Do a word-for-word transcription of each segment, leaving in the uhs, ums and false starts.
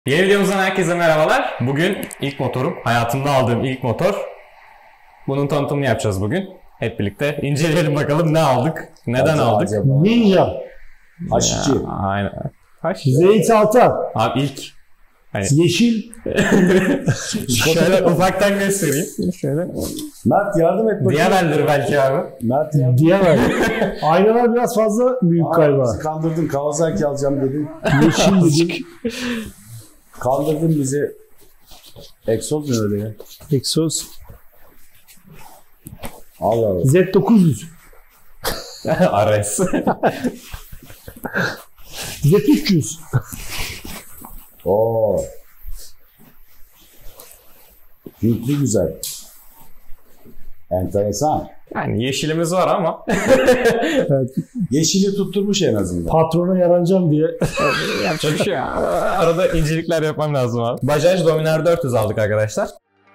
Yeni videomuzdan herkese merhabalar. Bugün ilk motorum, hayatımda aldığım ilk motor. Bunun tanıtımını yapacağız bugün. Hep birlikte inceleyelim bakalım ne aldık, neden Acaba, aldık. acaba. Ninja. H iki. Ya, aynen. Kaç? Zeyt Altan. Abi ilk. Hani Yeşil. şöyle ufaktan göstereyim. Şöyle. Mert yardım et bakayım. Diğerlerdir belki abi. Mert yardım. Diyemem. Aynalar biraz fazla büyük Aa, galiba. bizi kandırdın. Kawasaki alacağım dedin. Yeşil dedik. Kandırdın bizi. Egzoz ne öyle ya? Exos. Allah Allah. Z dokuz yüz. R S. Z üç yüz. Oo. Hintli güzel. Enteresan. Yani yeşilimiz var ama. Evet. Yeşili tutturmuş en azından. Patrona yaranacağım diye. Yapacak bir şey ya. Arada incelikler yapmam lazım abi. Bajaj Dominar dört yüz aldık arkadaşlar.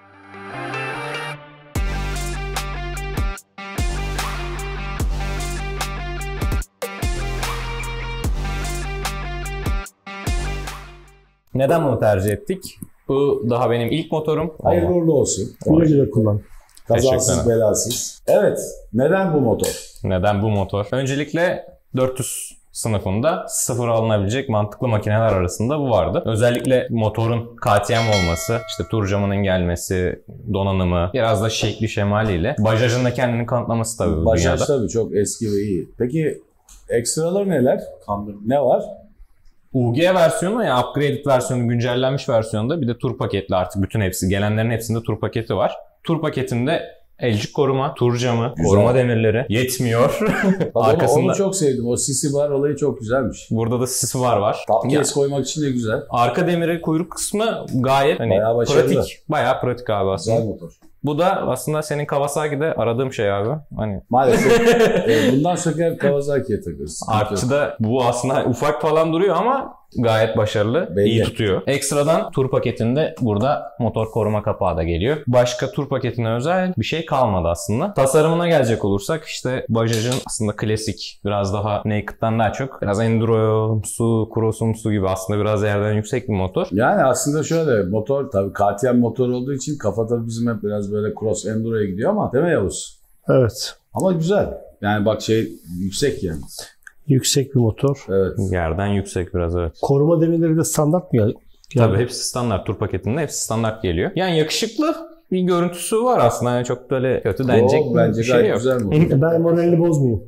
Neden bunu tercih ettik? Bu daha benim ilk motorum. Hayırlı uğurlu olsun. Güle güle kullan. Kazasız Teşekkür belasız. Evet. Neden bu motor? Neden bu motor? Öncelikle dört yüz sınıfında sıfır alınabilecek mantıklı makineler arasında bu vardı. Özellikle motorun K T M olması, işte tur camının gelmesi, donanımı, biraz da şekli şemaliyle Bajaj'ın da kendini kanıtlaması tabii bu Bajaj dünyada. tabii çok eski ve iyi. Peki ekstralar neler? Ne var? U G versiyonu ya upgraded versiyonu, güncellenmiş versiyonda bir de tur paketli artık bütün hepsi. Gelenlerin hepsinde tur paketi var. Tur paketinde elcik koruma, tur camı, Güzel. koruma demirleri yetmiyor. Bak Arkasında onu, onu çok sevdim. O sisi var olayı çok güzelmiş. burada da sisi var var. Top Ya, case koymak için de güzel. arka demiri kuyruk kısmı gayet hani Bayağı başarılı. pratik. Bayağı pratik abi aslında. Güzel motor. Bu da aslında senin Kawasaki'de aradığım şey abi. Hani Maalesef e, bundan sonra Kawasaki'ye takıyoruz. artçıda bu aslında ufak falan duruyor ama gayet başarılı. Belli. İyi tutuyor. Ekstradan tur paketinde burada motor koruma kapağı da geliyor. Başka tur paketine özel bir şey kalmadı aslında. Tasarımına gelecek olursak işte Bajaj'ın aslında klasik, biraz daha naked'dan daha çok biraz enduromsu, crossumsu gibi aslında biraz yerden yüksek bir motor. Yani aslında şöyle motor tabii K T M motor olduğu için kafa tabii bizim hep biraz böyle cross enduro'ya gidiyor ama değil mi Yavuz? Evet. Ama güzel. Yani bak şey yüksek yani. Yüksek bir motor. Evet. Yerden yüksek biraz, evet. Koruma demirleri de standart mı geldi? Tabii hepsi standart, tur paketinde hepsi standart geliyor. Yani yakışıklı bir görüntüsü var aslında. Yani çok böyle kötü denecek O, bence bir şey gayet yok. güzel motor. Ben moralini bozmayayım.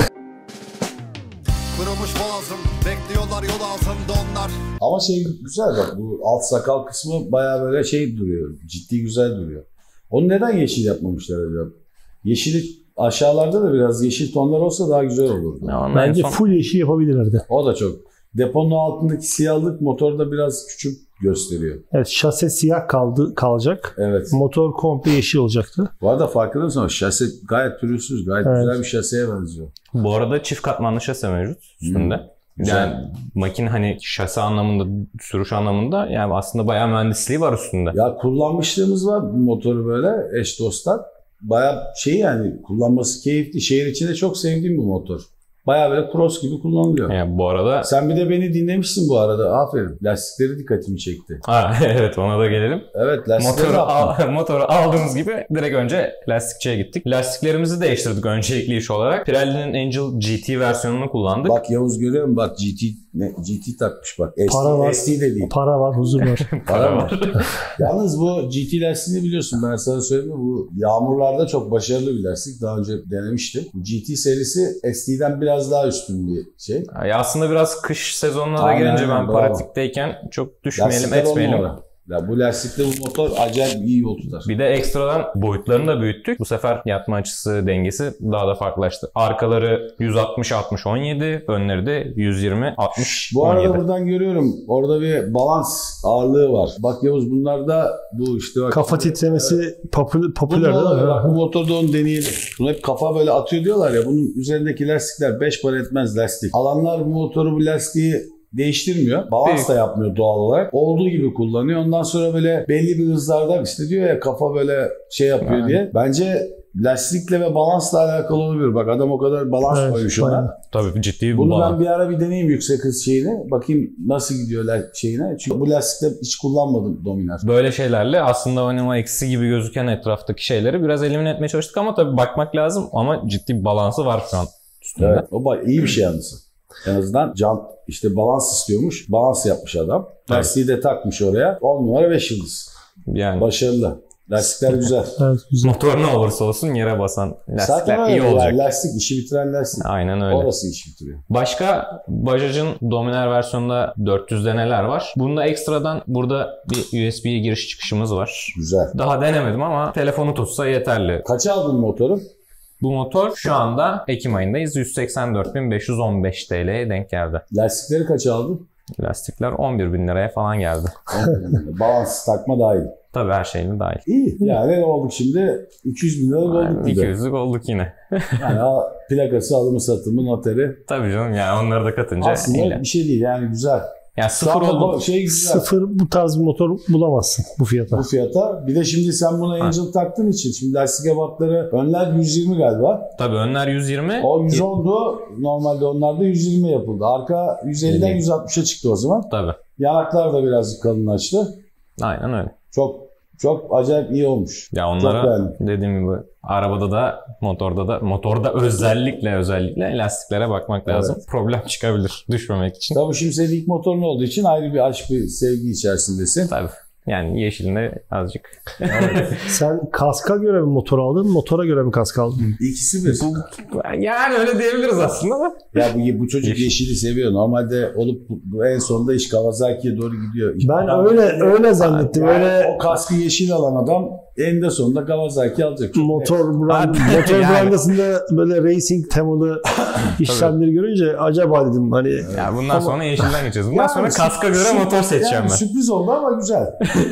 Kırılmış boğazım, bekliyorlar yol altında onlar. Ama şey güzel bak bu alt sakal kısmı bayağı böyle şey duruyor. Ciddi güzel duruyor. Onu neden yeşil yapmamışlar acaba? Yeşili aşağılarda da biraz yeşil tonlar olsa daha güzel olurdu. Ya ondan Bence son- full yeşil yapabilirlerdi. O da çok. Deponun altındaki siyahlık motorda biraz küçük gösteriyor. Evet, şase siyah kaldı kalacak. Evet. Motor komple yeşil olacaktı. Bu arada farkında mısın? Şase gayet pürüzsüz, gayet Evet. güzel bir şaseye benziyor. Bu arada çift katmanlı şase mevcut üstünde. Güzel. Yani makine hani şase anlamında, sürüş anlamında yani aslında bayağı mühendisliği var üstünde. Ya kullanmışlığımız var bu motoru böyle eş dostlar. Bayağı şey yani kullanması keyifli. Şehir içinde çok sevdiğim bir motor. Bayağı böyle cross gibi kullanılıyor. Yani bu arada Sen bir de beni dinlemişsin bu arada. Aferin. Lastikleri dikkatimi çekti. ha, evet, ona da gelelim. Evet lastikleri Motoru, yaptım. al, motoru aldığımız gibi direkt önce lastikçiye gittik. Lastiklerimizi değiştirdik öncelikli iş olarak. Pirelli'nin Angel G T versiyonunu kullandık. Bak Yavuz görüyor musun? Bak G T, ne, G T takmış bak. S D, Para var. S D de değil. Para var, huzur var. Para var. Yalnız bu G T lastiğini biliyorsun ben sana söyleyeyim mi? Bu yağmurlarda çok başarılı bir lastik. Daha önce denemiştim. Bu G T serisi S D'den biraz daha üstün bir şey. Ya aslında biraz kış sezonuna da Aynen, gelince ben aynen, bravo. pratikteyken çok düşmeyelim Lastikler on etmeyelim. numara. Ya bu lastikle bu motor acayip iyi yol tutar. Bir de ekstradan boyutlarını da büyüttük. Bu sefer yatma açısı, dengesi daha da farklılaştı. Arkaları yüz altmış altmış on yedi, önleri de yüz yirmi altmış Bu on arada yedi. buradan görüyorum orada bir balans ağırlığı var. Bak Yavuz bunlarda bu işte bak. Kafa titremesi popü- popüler Bunda değil mi? bak, bu motorda onu deneyelim. Bunu hep kafa böyle atıyor diyorlar ya. Bunun üzerindeki lastikler beş para etmez lastik. Alanlar bu motoru bu lastiği değiştirmiyor. Balans da yapmıyor doğal olarak. Olduğu gibi kullanıyor. Ondan sonra böyle belli bir hızlarda işte diyor ya kafa böyle şey yapıyor Aynen. diye. Bence lastikle ve balansla alakalı olabilir. Bak adam o kadar balans Evet, koymuş ona. aynen. Tabii ciddi bir Bunu balans. ben bir ara bir deneyeyim yüksek hız şeyini. Bakayım nasıl gidiyor la- şeyine. Çünkü bu lastikte hiç kullanmadım Dominar. Böyle şeylerle aslında oynama eksi gibi gözüken etraftaki şeyleri biraz elimine etmeye çalıştık ama tabii bakmak lazım ama ciddi bir balansı var şu an üstünde. Evet. O ba- iyi bir şey yalnız. En azından jant işte balans istiyormuş. Balans yapmış adam. Lastiği de takmış oraya. on numara beş yıldız. Yani Başarılı. Lastikler güzel. Evet, güzel. motor ne olursa olsun yere basan Zaten lastikler öyle iyi olacak. yani. Lastik işi bitiren lastik. Aynen öyle. Orası işi bitiriyor. Başka Bajaj'ın Dominar versiyonunda dört yüzde neler var? Bunda ekstradan burada bir U S B giriş çıkışımız var. Güzel. Daha denemedim ama telefonu tutsa yeterli. Kaça aldın motoru? Bu motor şu anda Ekim ayındayız. yüz seksen dört bin beş yüz on beş T L'ye denk geldi. Lastikleri kaça aldın? Lastikler on bir bin liraya falan geldi. Balans takma dahil. Tabii her şeyini dahil. İyi. Yani ne oldu şimdi? iki yüz bin lira olduk Yani gibi. iki yüzlük olduk yine. Yani ha, plakası, alımı, satımı, noteri. Tabii canım yani onları da katınca Aslında eyle. bir şey değil yani güzel. Yani Şu sıfır anda oldu. bu şey güzel. Sıfır bu tarz bir motor bulamazsın bu fiyata. Bu fiyata. Bir de şimdi sen buna Angel taktığın için şimdi lastik ebatları önler yüz yirmi galiba. Tabii önler yüz yirmi. O yüz ondu. Normalde onlarda yüz yirmi yapıldı. Arka yüz elliden yüz altmışa çıktı o zaman. Tabii. Yanaklar da birazcık kalınlaştı. Aynen öyle. Çok çok acayip iyi olmuş. Ya Çok onlara beğendim. dediğim gibi arabada da motorda da motorda özellikle özellikle lastiklere bakmak lazım. Problem çıkabilir düşmemek için. Tabii şimdi senin ilk motorun olduğu için ayrı bir aşk, bir sevgi içerisindesin. Tabii. Yani yeşilinde azıcık. Sen kaska göre mi motor aldın, motora göre mi kask aldın? İkisi bir. Yani öyle diyebiliriz aslında ama. Ya bu, bu çocuk Yeşil. yeşili seviyor. Normalde olup bu en sonunda iş Kawasaki'ye doğru gidiyor. Ben Adam- öyle öyle zannettim. Yani Öyle o kaskı yeşil alan adam eninde sonunda Kawasaki alacak. motor brand, Hadi. motor Yani. brandasında böyle racing temalı işlemleri görünce acaba dedim hani Ya bundan sonra yeşilden geçeceğiz. Bundan Yani sonra sü- kaska göre sü- motor seçeceğim yani ben. Sürpriz oldu ama güzel.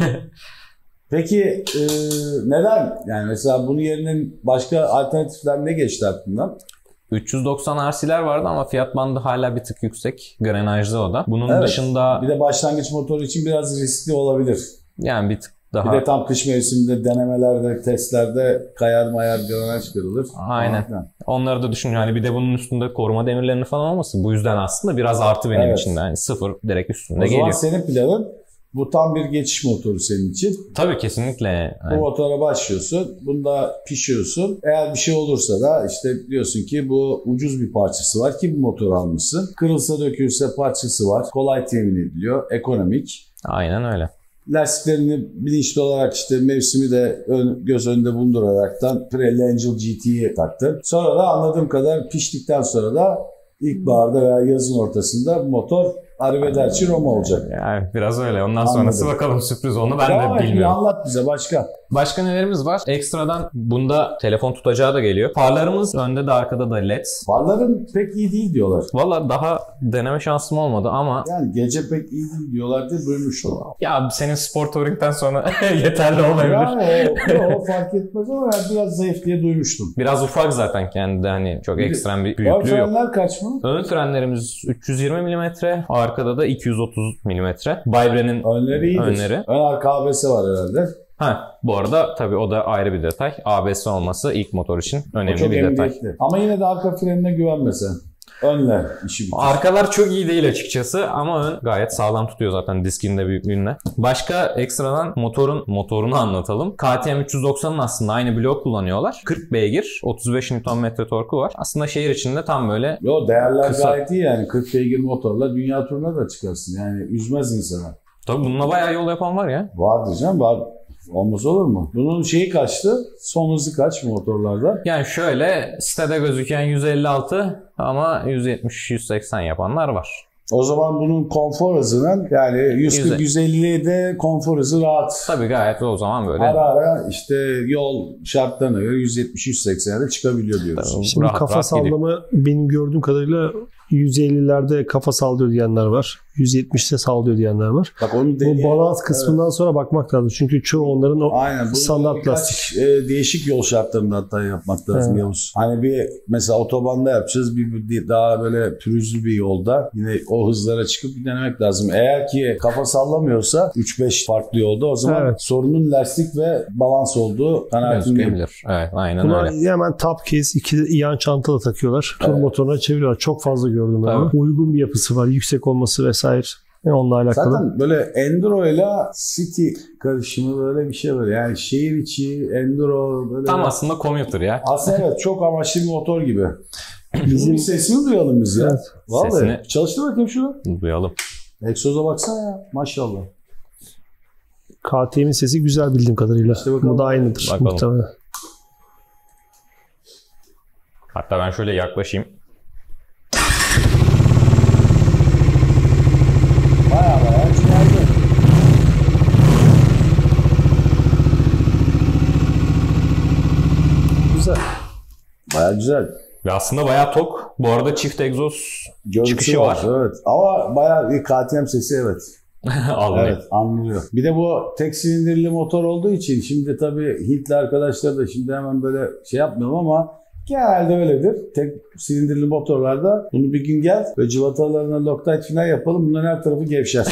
Peki e, neden? Yani mesela bunun yerine başka alternatifler ne geçti aklından? üç yüz doksan R C'ler vardı ama fiyat bandı hala bir tık yüksek. Grenajlı o da. Bunun Evet. dışında Bir de başlangıç motoru için biraz riskli olabilir. yani bir tık Bir daha de tam kış mevsiminde denemelerde, testlerde kayar mayar granaj kırılır. Aynen. Falan. onları da düşün. Yani bir de bunun üstünde koruma demirlerini falan olmasın. Bu yüzden aslında biraz artı benim Evet. için de. Yani sıfır direkt üstünde O zaman geliyor. senin planın bu tam bir geçiş motoru senin için. Tabii kesinlikle. Bu Yani motora başlıyorsun. Bunda pişiyorsun. Eğer bir şey olursa da işte diyorsun ki bu ucuz bir parçası var ki bu motoru almışsın. Kırılsa dökülse parçası var. Kolay temin ediliyor. Ekonomik. aynen öyle. Lastiklerini bilinçli olarak işte mevsimi de ön, göz önünde bulunduraraktan Pirelli Angel G T'ye taktın. Sonra da anladığım kadar piştikten sonra da ilkbaharda veya yazın ortasında bu motor Arrivederci Roma olacak. Yani biraz öyle. Ondan Anladım. sonrası bakalım sürpriz onu ben Tamam, de bilmiyorum. anlat bize başka. Başka nelerimiz var? Ekstradan bunda telefon tutacağı da geliyor. Farlarımız önde de arkada da led. Farların pek iyi değil diyorlar. Valla daha deneme şansım olmadı ama Yani gece pek iyi değil diyorlar diye duymuştum. ya senin spor touring'den sonra yeterli olmayabilir. Yani o, o fark etmez ama yani biraz zayıf diye duymuştum. Biraz ufak zaten kendi hani çok Bir de- ekstrem bir Ön büyüklüğü yok. frenler kaç mı? Ön frenlerimiz üç yüz yirmi milimetre, arkada da iki yüz otuz milimetre. Vibre'nin Önleri iyidir. Önleri. Ön arka A B S var herhalde. ha bu arada tabii o da ayrı bir detay. A B S olması ilk motor için O önemli çok bir detay. emniyetli. Ama yine de arka frenine güvenmesen. Önle işi bitir. Arkalar çok iyi değil açıkçası ama ön gayet sağlam tutuyor zaten diskin de büyüklüğünde. Başka ekstradan motorun motorunu anlatalım. K T M üç yüz doksanın aslında aynı bloğu kullanıyorlar. kırk beygir, otuz beş Newton metre torku var. Aslında şehir içinde tam böyle Yo değerler Kısa. gayet iyi yani. kırk beygir motorla dünya turuna da çıkarsın. Yani üzmez insana. tabii bununla bayağı yol yapan var ya. Vardır canım var. Olmaz olur mu? Bunun şeyi kaçtı? Son hızı kaç motorlarda? Yani şöyle sitede gözüken yüz elli altı ama yüz yetmiş yüz seksen yapanlar var. O zaman bunun konfor hızının yani yüz kırk yüz elliye de konfor hızı rahat. Tabii gayet o zaman böyle. Ara ara işte yol şartlarına göre yüz yetmiş yüz seksene de çıkabiliyor diyoruz. Tabii. şimdi Rahat kafa rahat gidiyor. sallama benim gördüğüm kadarıyla yüz ellilerde kafa sallıyor diyenler var. yüz yetmişte sallıyor diyenler var. Bak onu Bu deneyelim. balans kısmından evet. sonra bakmak lazım. Çünkü çoğu onların o Aynen, standart lastik. E, değişik yol şartlarında hatta yapmak lazım evet. Yavuz. Hani bir mesela otobanda yapacağız. Bir, bir daha böyle pürüzlü bir yolda yine o hızlara çıkıp bir denemek lazım. Eğer ki kafa sallamıyorsa üç beş farklı yolda o zaman evet. sorunun lastik ve balans olduğu kanaatindeyim. Evet, aynen Buna öyle. hemen top case iki yan çantalı takıyorlar. Tur evet. motoruna çeviriyorlar. Çok fazla gördüm ben. Uygun bir yapısı var. Yüksek olması vesaire. Yani onunla alakalı. Zaten böyle enduro ile city karışımı böyle bir şey böyle. Yani şehir içi enduro böyle. Tam aslında commuter ya. Aslında evet, çok amaçlı bir motor gibi. Bizim sesini duyalım biz ya. Evet. Vallahi. Sesini... Çalıştır bakayım şunu. Duyalım. Egzoza baksana ya. Maşallah. K T M'in sesi güzel bildiğim kadarıyla. İşte bu da aynıdır. Bakalım. Muhtemelen. Hatta ben şöyle yaklaşayım. Baya baya güzeldi. Güzel. Baya güzel. Ve aslında bayağı tok. Bu arada çift egzoz Görüntü çıkışı var. var. Evet. Ama bayağı bir K T M sesi evet. Anlıyor. Evet, anlıyor. Bir de bu tek silindirli motor olduğu için şimdi tabii Hintli arkadaşlar da şimdi hemen böyle şey yapmıyorum ama genelde öyledir. Tek silindirli motorlarda bunu bir gün gel ve cıvatalarına Loctite falan yapalım. Bunların her tarafı gevşer.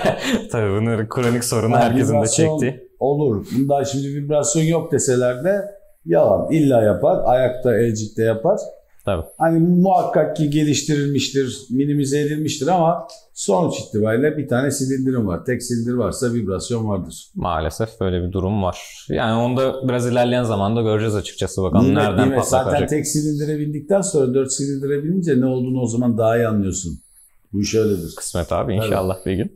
Tabii bunların kronik sorunu yani herkesin de çekti. Olur. Bunda şimdi vibrasyon yok deseler de yalan. İlla yapar. Ayakta, elcikte yapar. Tabii. Hani muhakkak ki geliştirilmiştir, minimize edilmiştir ama sonuç itibariyle bir tane silindirim var. Tek silindir varsa vibrasyon vardır. Maalesef böyle bir durum var. Yani onu da biraz ilerleyen zamanda göreceğiz açıkçası. Bakalım nimet, nereden nimet. patlak Zaten olacak. Tek silindire bindikten sonra dört silindire binince ne olduğunu o zaman daha iyi anlıyorsun. Bu iş öyledir. Kısmet abi inşallah evet. bir gün.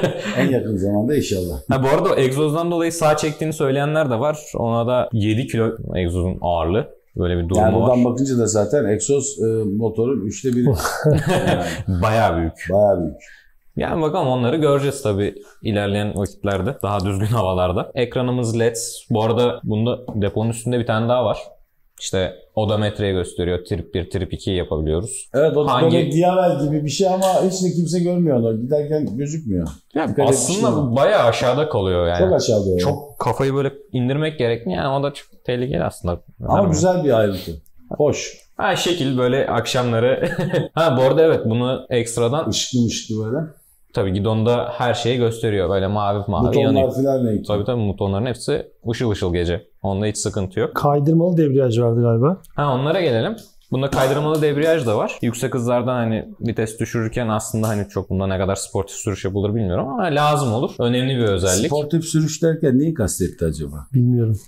En yakın zamanda inşallah. Ha, bu arada egzozdan dolayı sağ çektiğini söyleyenler de var. Ona da yedi kilo egzozun ağırlığı. Böyle bir durumu yani var. buradan bakınca da zaten egzoz e, motorun üçte biri. Yani. Bayağı büyük. Bayağı büyük. Yani bakalım onları göreceğiz tabii ilerleyen vakitlerde. Daha düzgün havalarda. Ekranımız L E D. Bu arada bunda deponun üstünde bir tane daha var. İşte odometreyi gösteriyor. Trip bir, trip iki yapabiliyoruz. Evet o Hangi... böyle diyavel gibi bir şey ama hiç de kimse görmüyor onu. Giderken gözükmüyor. Yani aslında bu bayağı aşağıda kalıyor yani. Çok aşağıda. Yani. Çok kafayı böyle indirmek gerekli. Yani o da çok tehlikeli aslında. Ama Vermiyor. Güzel bir ayrıntı. Hoş. Ha şekil böyle akşamları. Ha bu arada evet bunu ekstradan. Işıklı ışıklı böyle. Tabii gidonda her şeyi gösteriyor. Böyle mavi mavi yanıyor. Butonlar falan ne? Tabii tabii butonların hepsi ışıl ışıl gece. Onda hiç sıkıntı yok. Kaydırmalı debriyaj vardı galiba. Ha onlara gelelim. Bunda kaydırmalı debriyaj da var. Yüksek hızlardan hani vites düşürürken aslında hani çok bunda ne kadar sportif sürüş yapılır bilmiyorum ama lazım olur. Önemli bir özellik. Sportif sürüş derken neyi kastetti acaba? Bilmiyorum.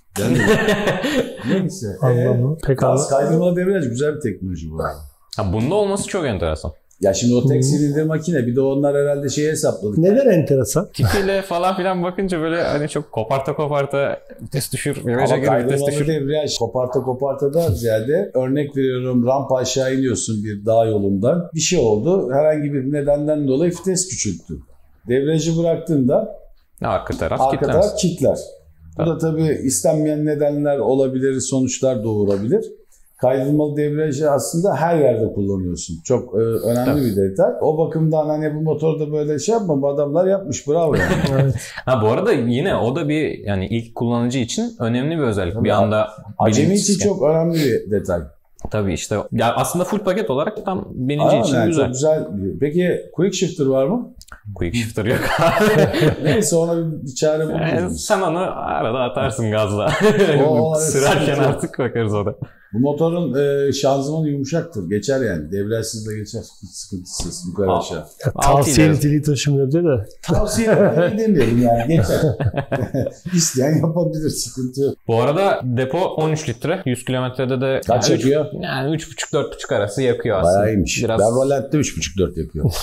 Neyse. Anlamı. Ee, Pek anlamı. Kaydırmalı debriyaj güzel bir teknoloji bu arada. Ha bunda olması çok enteresan. Ya şimdi o tek silindir makine bir de onlar herhalde şeyi hesapladık. Neden enteresan? Tipiyle falan filan bakınca böyle hani çok koparta koparta vites düşür, viraja gir vites düşür. Ama debriyaj koparta koparta da ziyade örnek veriyorum rampa aşağı iniyorsun bir dağ yolundan. Bir şey oldu herhangi bir nedenden dolayı vites küçülttü. Debriyajı bıraktığında arka taraf arka taraf kilitler. Bu da tabii istenmeyen nedenler olabilir, sonuçlar doğurabilir. Kaydırmalı debriyajı aslında her yerde kullanıyorsun. Çok e, önemli Tabii. bir detay. O bakımdan hani bu motorda böyle şey yapma bu adamlar yapmış bravo yani. Evet. Ha bu arada yine o da bir yani ilk kullanıcı için önemli bir özellik. Tabii bir anda acemi için çok önemli bir detay. Tabii işte ya aslında full paket olarak tam bininci Aynen, için yani güzel. Çok güzel. Peki quick shifter var mı? Quick shifter yok. Neyse ona bir çare buluruz. Yani sen onu arada atarsın gazla. O, sürerken artık bakarız o da. Bu motorun e, şanzımanı yumuşaktır. Geçer yani. Debriyajsız da geçer. Hiç sıkıntısız. Yukarı aşağı. Tavsiye niteliği taşımıyor de de. Tavsiye demeyelim yani. Geçer. İsteyen yapabilir. Sıkıntı yok. Bu arada depo on üç litre. yüz kilometrede de kaç yani yakıyor? üç, yani üç buçuk dört buçuk arası yakıyor aslında. Bayağı iyiymiş. Biraz... Ben Rolant'te üç buçuk dört yakıyor.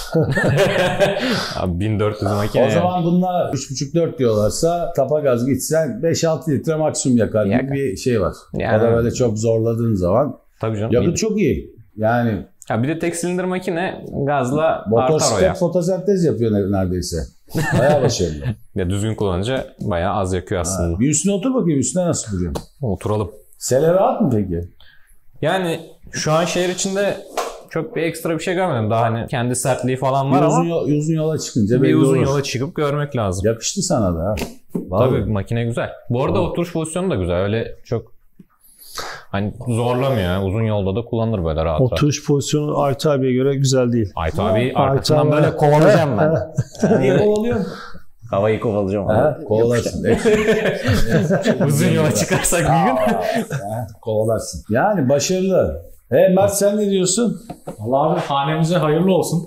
Abi bin dört yüz makine. O zaman bunlar üç buçuk dört diyorlarsa tapa gaz gitsen beş altı litre maksimum yakar gibi Yakar. bir şey var. Yani. Ya da böyle çok zorladığın zaman tabii canım. yakıt çok iyi. Yani ya bir de tek silindir makine gazla motosiklet artar o ya. Fotosentez yapıyor neredeyse. Bayağı başarılı. Ya düzgün kullanınca bayağı az yakıyor aslında. Ha, bir üstüne otur bakayım. Üstüne nasıl duruyor? Oturalım. Sele rahat mı peki? Yani şu an şehir içinde çok bir ekstra bir şey görmedim. Daha hani kendi sertliği falan var Bir ama uzun, yol- uzun yola çıkınca bir belli uzun olur. yola çıkıp görmek lazım. Yakıştı sana da ha. Vallahi. Tabii makine güzel. Bu arada Vallahi. oturuş pozisyonu da güzel. Öyle çok hani zorlamıyor. Yani. Uzun yolda da kullanılır böyle rahat rahat. Oturuş pozisyonu Aytu abiye göre güzel değil. Aytu abi Aytu arkasından abi- böyle kovalayacağım ben. Niye kovalıyorsun? Havayı kovalayacağım. Ha, kovalarsın. Uzun yola çıkarsak bir gün. Ha, kovalarsın. Yani başarılı. He Mert sen ne diyorsun? Allah abi hanemize hayırlı olsun.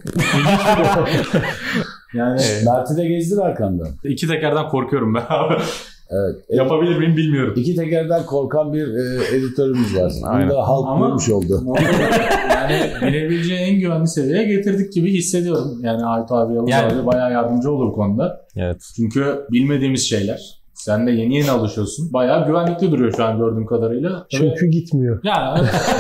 Yani Mert'i de gezdir arkandan. iki tekerden korkuyorum ben abi. Evet. Yapabilir miyim bilmiyorum. İki tekerden korkan bir e, editörümüz var. Aynen. Bunu da halk Ama- görmüş oldu. Yani binebileceği en güvenli seviyeye getirdik gibi hissediyorum. Yani Aytu abi, Yavuz Yani- abi bayağı yardımcı olur bu konuda. Evet. Çünkü bilmediğimiz şeyler. Sen de yeni yeni alışıyorsun. Bayağı güvenlikli duruyor şu an gördüğüm kadarıyla. Tabii- Çünkü gitmiyor. Yani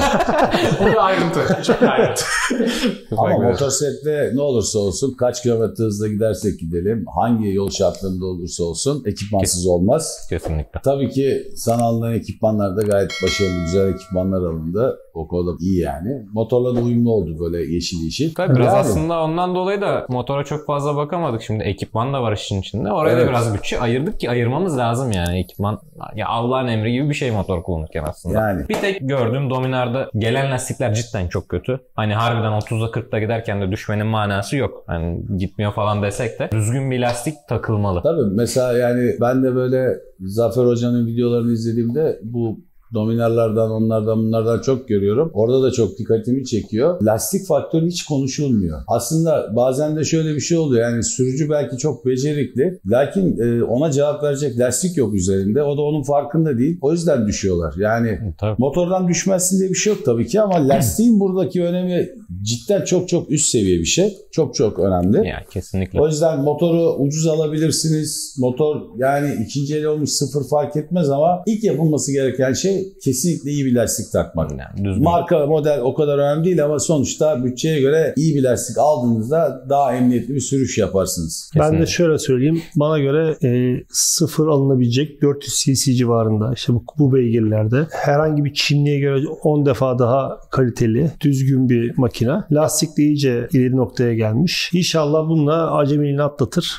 o bir ayrıntı. Çok ayrıntı. Ama motosiklette ne olursa olsun kaç kilometre hızla gidersek gidelim, hangi yol şartlarında olursa olsun ekipmansız olmaz. Kesinlikle. Tabii ki sana alınan ekipmanlar da gayet başarılı, güzel ekipmanlar alındı. O konuda iyi yani. Motorla da uyumlu oldu böyle yeşil yeşil. Tabii biraz Yani- aslında ondan dolayı da motora çok fazla bakamadık. Şimdi ekipman da var işin içinde. Oraya Evet. da biraz bütçe ayırdık ki ayırmamız lazım yani ekipman. Ya Allah'ın emri gibi bir şey motor kullanırken aslında. Yani. Bir tek gördüğüm Dominar'da gelen lastikler cidden çok kötü. Hani harbiden otuzda kırkta giderken de düşmenin manası yok. Hani gitmiyor falan desek de düzgün bir lastik takılmalı. Tabii mesela yani ben de böyle Zafer Hoca'nın videolarını izlediğimde bu Dominarlardan, onlardan, bunlardan çok görüyorum. Orada da çok dikkatimi çekiyor. Lastik faktörü hiç konuşulmuyor. Aslında bazen de şöyle bir şey oluyor. Yani sürücü belki çok becerikli. Lakin e, ona cevap verecek lastik yok üzerinde. O da onun farkında değil. O yüzden düşüyorlar. Yani Tabii. motordan düşmezsin diye bir şey yok tabii ki ama lastiğin buradaki önemi cidden çok çok üst seviye bir şey. Çok çok önemli. Yani kesinlikle. O yüzden motoru ucuz alabilirsiniz. Motor yani ikinci el olmuş sıfır fark etmez ama ilk yapılması gereken şey kesinlikle iyi bir lastik takmak. Yani düzgün. Marka, model o kadar önemli değil ama sonuçta bütçeye göre iyi bir lastik aldığınızda daha emniyetli bir sürüş yaparsınız. Ben de Kesinlikle. şöyle söyleyeyim. Bana göre e, sıfır alınabilecek dört yüz cc civarında işte bu, bu beygirlerde herhangi bir Çinliye göre on defa daha kaliteli, düzgün bir makine. Lastik de iyice ileri noktaya gelmiş. İnşallah bununla acemiliğini atlatır.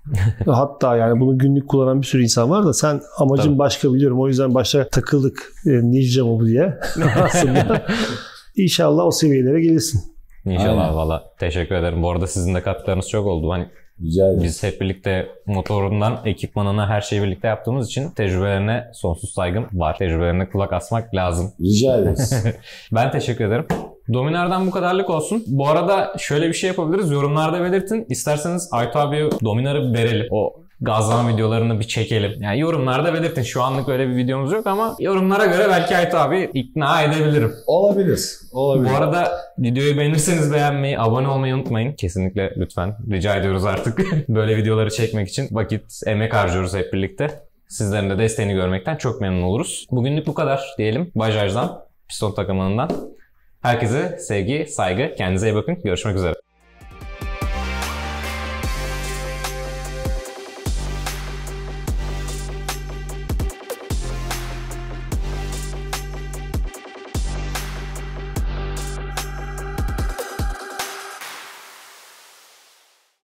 Hatta yani bunu günlük kullanan bir sürü insan var da sen amacın Tabii. başka biliyorum. O yüzden başta takıldık e, Ninja mı bu diye. Aslında İnşallah o seviyelere gelirsin. İnşallah Aynen. valla. Teşekkür ederim. Bu arada sizin de katkılarınız çok oldu. Hani Rica ederim. biz hep birlikte motorundan ekipmanına her şeyi birlikte yaptığımız için tecrübelerine sonsuz saygım var. Tecrübelerine kulak asmak lazım. Rica ederiz. Ben teşekkür ederim. Dominar'dan bu kadarlık olsun. Bu arada şöyle bir şey yapabiliriz. Yorumlarda belirtin. İsterseniz Aytu abiye Dominar'ı verelim. O gazlama videolarını bir çekelim. Yani yorumlarda belirtin. Şu anlık öyle bir videomuz yok ama yorumlara göre belki Aytu abi ikna edebilirim. Olabilir. Olabilir. Bu arada videoyu beğenirseniz beğenmeyi, abone olmayı unutmayın. Kesinlikle lütfen. Rica ediyoruz artık. Böyle videoları çekmek için vakit, emek harcıyoruz hep birlikte. Sizlerin de desteğini görmekten çok memnun oluruz. Bugünlük bu kadar diyelim. Bajaj'dan, piston takımından. Herkese sevgi, saygı. Kendinize iyi bakın. Görüşmek üzere.